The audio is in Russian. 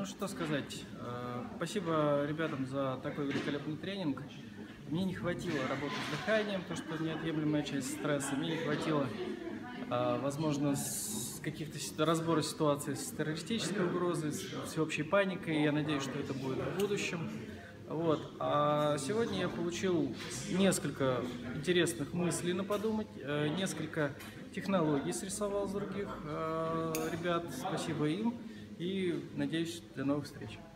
Ну что сказать, спасибо ребятам за такой великолепный тренинг. Мне не хватило работы с дыханием, то что неотъемлемая часть стресса. Мне не хватило, возможно, каких-то разбора ситуаций с террористической угрозой, с всеобщей паникой. Я надеюсь, что это будет в будущем. Вот. А сегодня я получил несколько интересных мыслей на подумать, несколько технологий срисовал с других ребят. Спасибо им и надеюсь, до новых встреч.